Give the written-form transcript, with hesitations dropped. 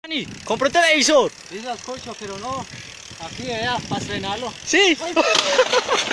Dani, compré un televisor. Sí, lo escucho, pero no. Aquí, vea, para estrenarlo. Sí.